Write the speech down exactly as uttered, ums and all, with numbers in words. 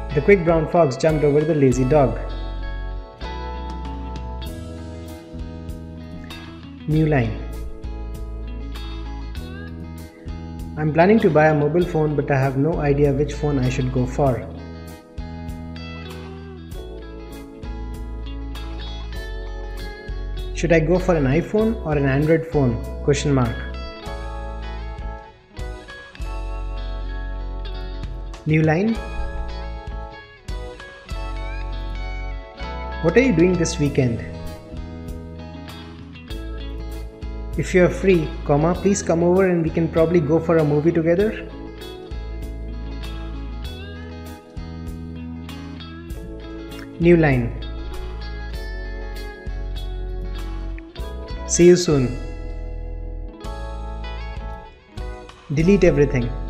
The quick brown fox jumped over the lazy dog. New line. I'm planning to buy a mobile phone, but I have no idea which phone I should go for. Should I go for an iPhone or an Android phone? Question mark. New line. What are you doing this weekend? If you are free, comma, please come over and we can probably go for a movie together. New line. See you soon. Delete everything.